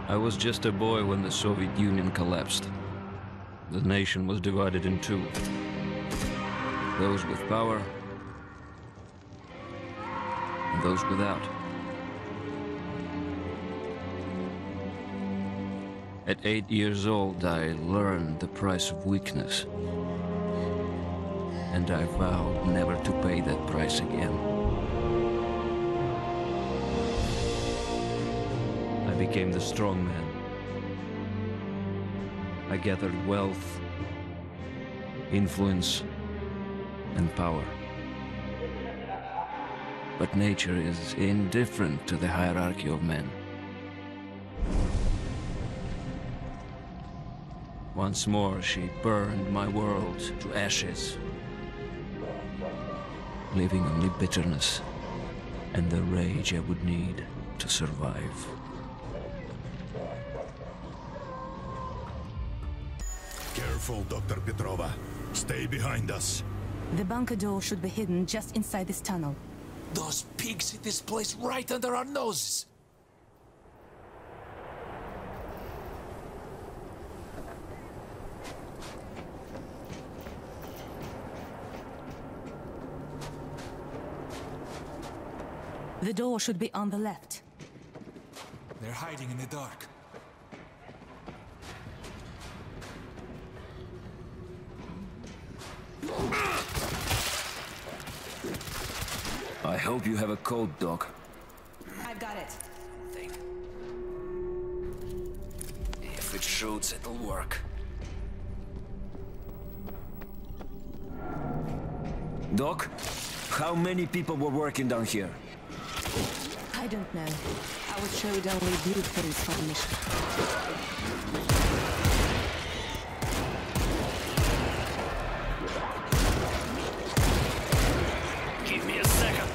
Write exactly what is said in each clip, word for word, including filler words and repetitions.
I was just a boy when the Soviet Union collapsed. The nation was divided in two. Those with power and those without. At eight years old, I learned the price of weakness. And I vowed never to pay that price again. I became the strong man. I gathered wealth, influence, and power. But nature is indifferent to the hierarchy of men. Once more, she burned my world to ashes, leaving only bitterness and the rage I would need to survive. Careful, Doctor Petrova. Stay behind us. The bunker door should be hidden just inside this tunnel. Those pigs hid this place right under our noses. The door should be on the left. They're hiding in the dark. I hope you have a coat, Doc. I've got it. Thing. If it shoots, it'll work. Doc, how many people were working down here? I don't know. I was showed only blueprints for the mission. Give me a second.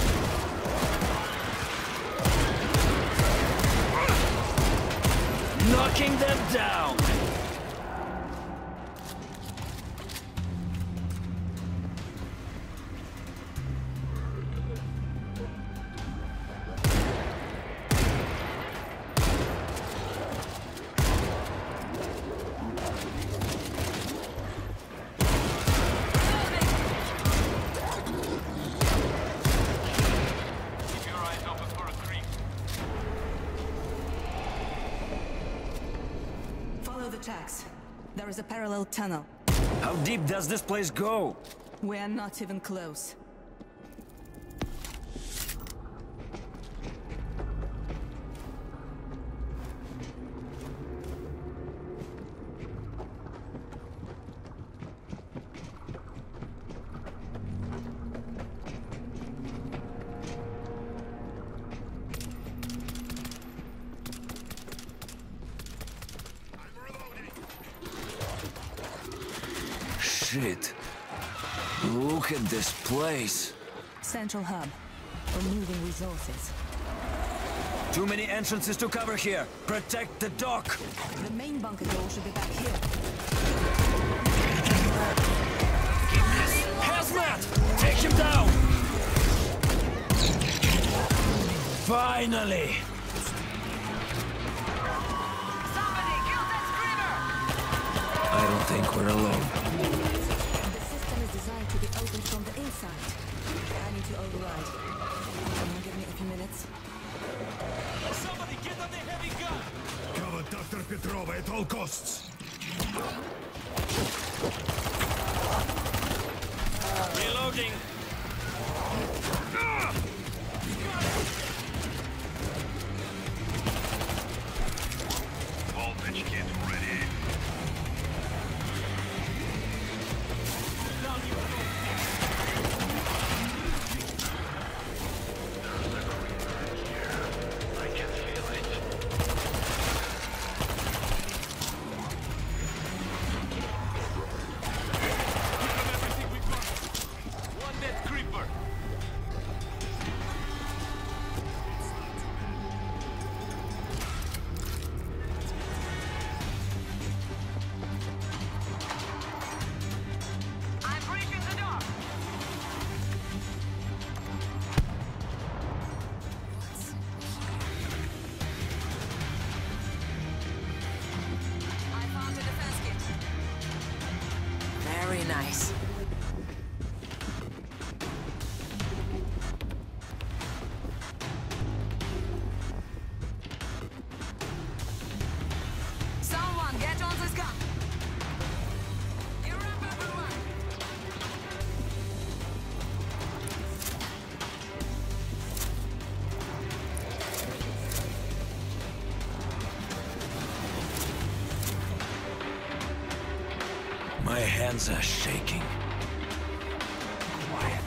Knocking them down. Tracks. There is a parallel tunnel. How deep does this place go? We are not even close. Shit. Look at this place. Central hub. For moving resources. Too many entrances to cover here. Protect the dock. The main bunker door should be back here. Hazmat! Take him down! Finally! Somebody kill that screamer! I don't think we're alone. The system is designed to be opened from the inside. I need to override. Can you give me a few minutes? Somebody get on the heavy gun! Cover Doctor Petrova at all costs. Reloading! Voltage kit ready. I can feel it. One dead nice. Someone get on this gun. You're up, everyone. My hands are shaking. Quiet.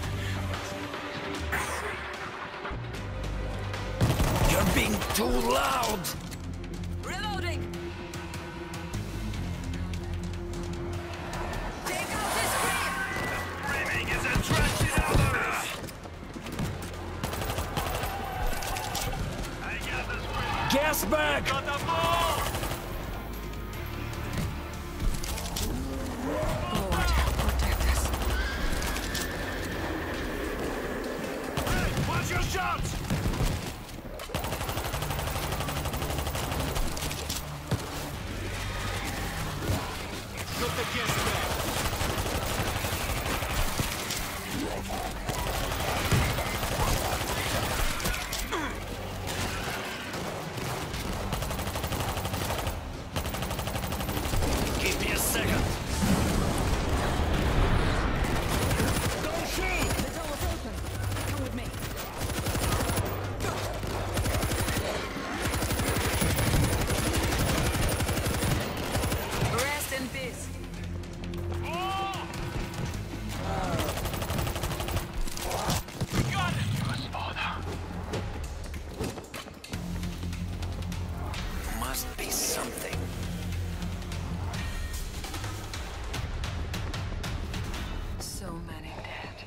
You're being too loud! Reloading. Take out this grip. Screaming is attracting others! I got the scream! Gas bag! Got the ball! Lord, protect us. Hey, watch your shots! Shoot the gas bag! Give me a second. Don't shoot! The door's open. Come with me. Rest in peace. Got it! Must be something. So many dead.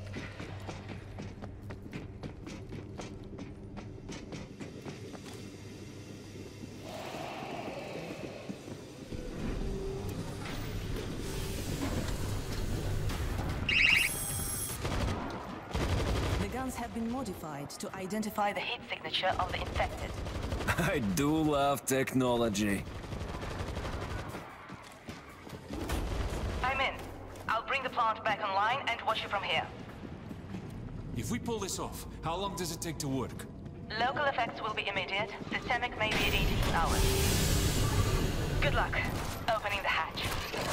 The guns have been modified to identify the Heat signature of the infected. I do love technology. I'm in. I'll bring the plant back online and watch you from here. If we pull this off, how long does it take to work? Local effects will be immediate. Systemic may be eighteen hours. Good luck. Opening the hatch.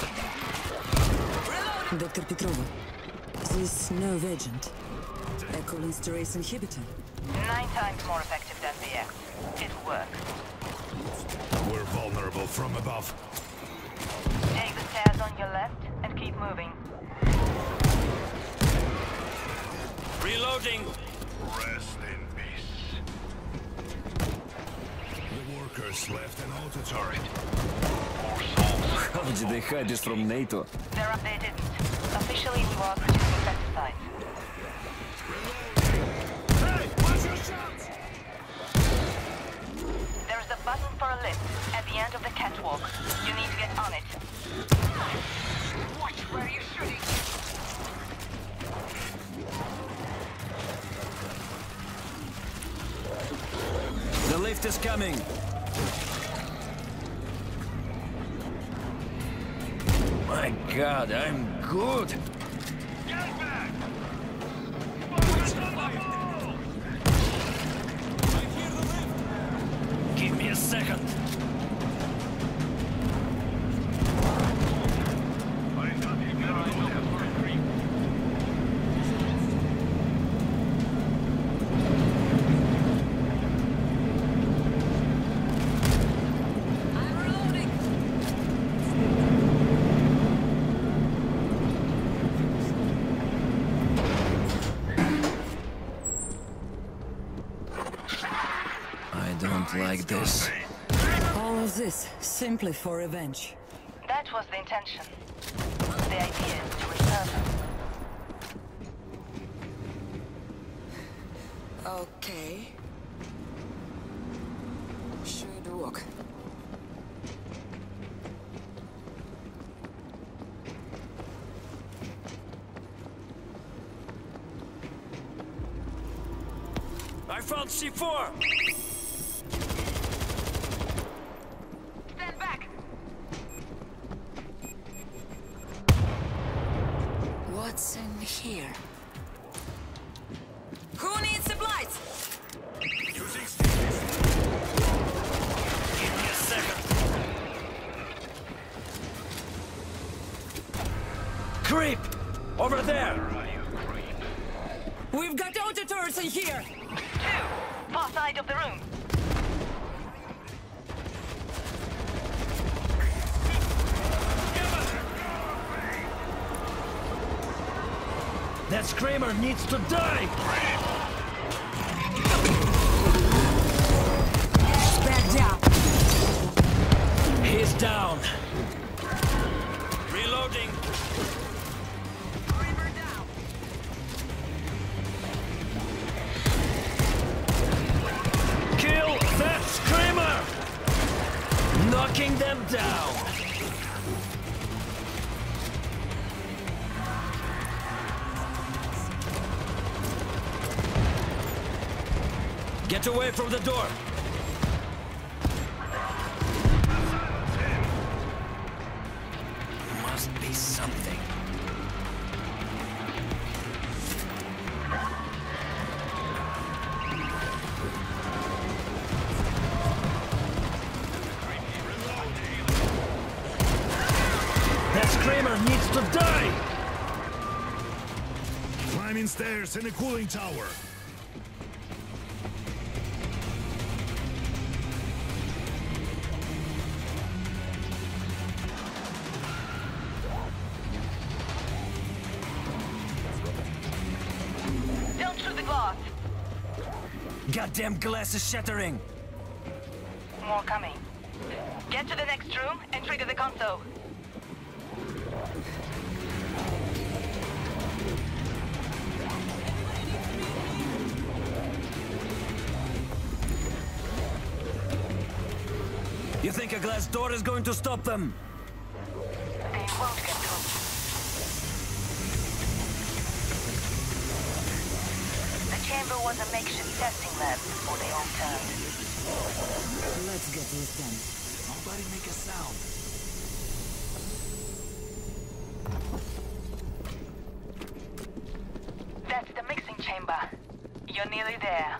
Doctor Petrova, this nerve agent, a cholinesterase inhibitor. Nine times more effective than the X. It'll work. We're vulnerable from above. Take the stairs on your left and keep moving. Reloading! Rest in peace. The workers left an auto turret. How did they hide this from NATO? They're updated. Officially, we were producing insecticides. Hey, watch your shots! There is a button for a lift at the end of the catwalk. You need to get on it. Watch where you're shooting. The lift is coming! My God, I'm good! Get back! Give me a second! I'm reloading. I don't like this. All of this simply for revenge. That was the intention. The idea is to return them. Okay. Should work. I found C four! Stand back. What's in here? Who needs supplies? Using stimulus. Give me a second. Creep! Over there! Where are you, creep? We've got auto turrets in here! Two. Far side of the room. That screamer needs to die! Back down! He's down. Reloading. Screamer down! Kill that screamer! Knocking them down. Get away from the door. Must be something. That screamer needs to die! Climbing stairs in a cooling tower. Don't shoot the glass. Goddamn glass is shattering! More coming. Get to the next room and trigger the console. You think a glass door is going to stop them? They won't get through. The chamber was a makeshift testing lab before they all turned. Let's get this done. Nobody make a sound. That's the mixing chamber. You're nearly there.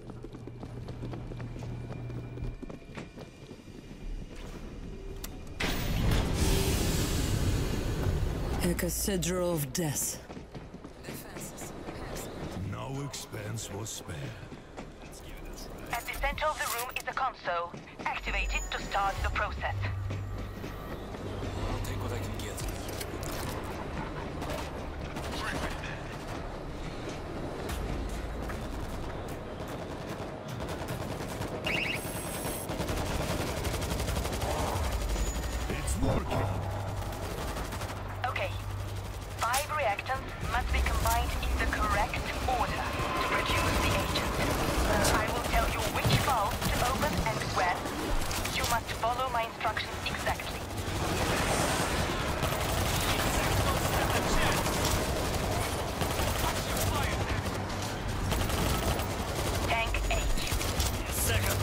A cathedral of death. No expense was spared. At the center of the room is a console. Activate it to start the process. I'll take what I can get. It's working. Okay. Five reactants must be combined in the correct order to produce the agent. I will tell you which valve to open and when. You must follow my instructions exactly. Tank H. Second.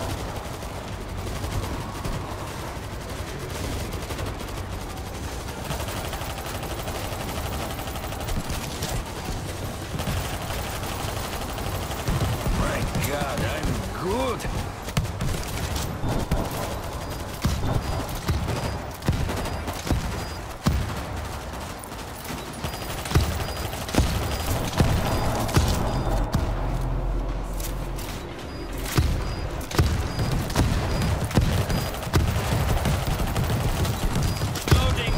My God, I'm good. Loading.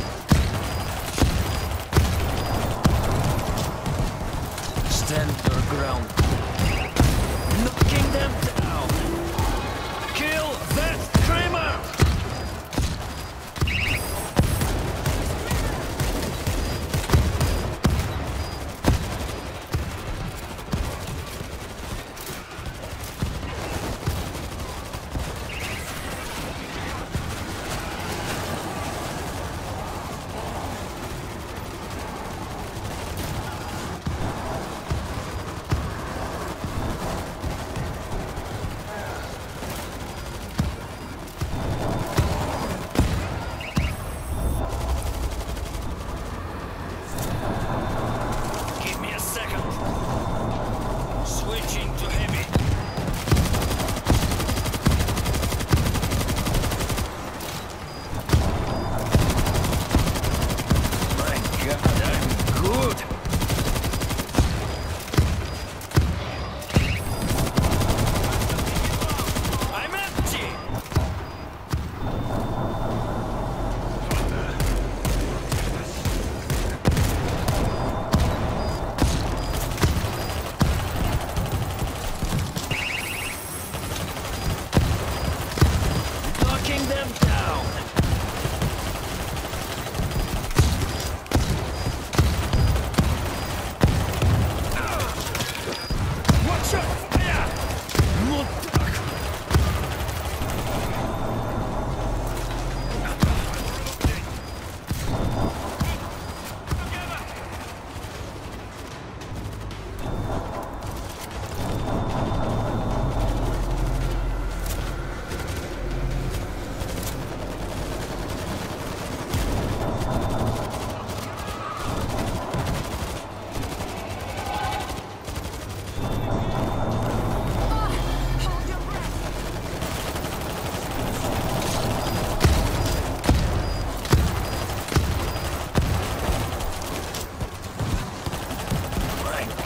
Stand your ground. Knocking them down. Kill that screamer!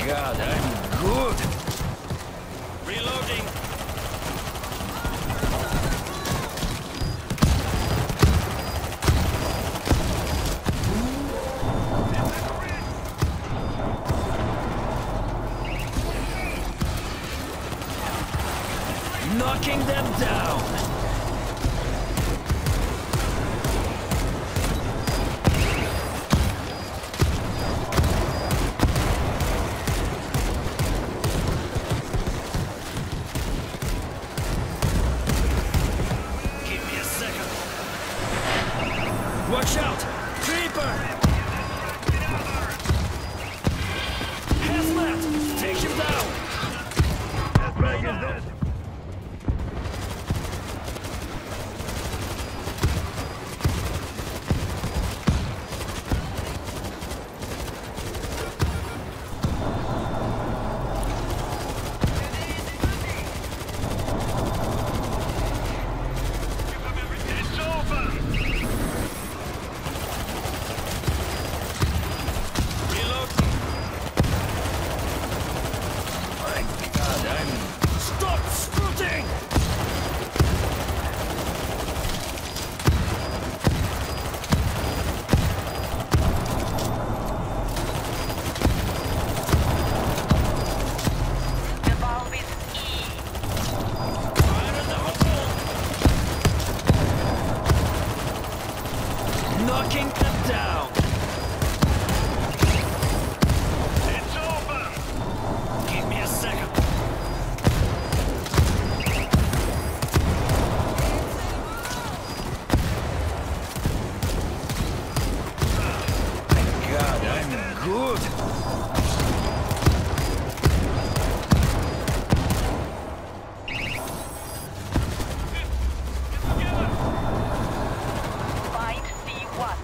God, I'm good. Reloading. Knocking them down. Give me a second. Watch out! Creeper! Hazmat! Take him down! It's over! Reload. My God, I'm... Stop scooting! The valve is E. Fire in the hole. Knocking them down! It's over! Give me a second. God, I'm good! Find C one.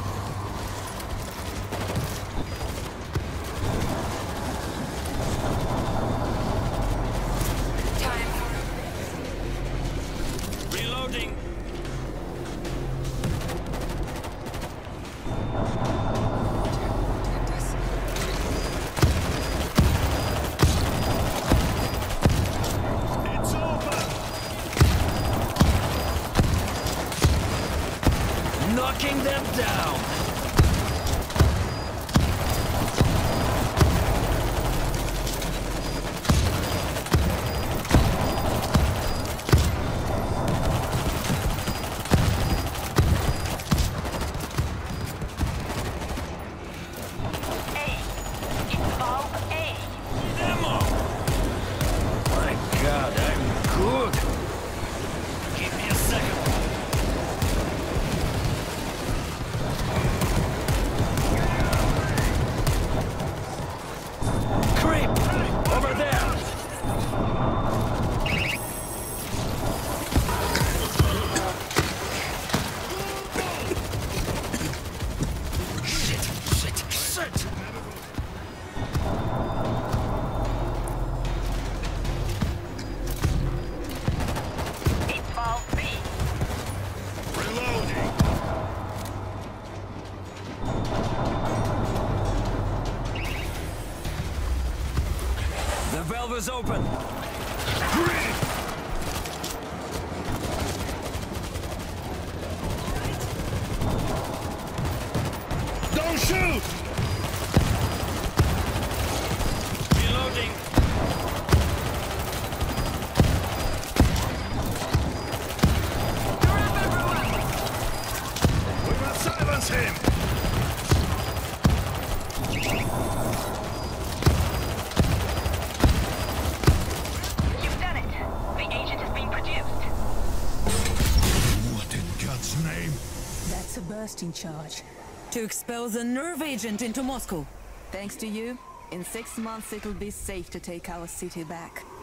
Reloading. It's over! Knocking them down! A. It's valve A. Ammo. My God, I'm good! Give me a second. Creep! Over there! Shit! Shit! Shit! It's valve B. Reloading! The valve is open! Don't shoot! Reloading. We must silence him! You've done it. The agent has been produced. What in God's name? That's a bursting charge. To expel the nerve agent into Moscow. Thanks to you, in six months it'll be safe to take our city back.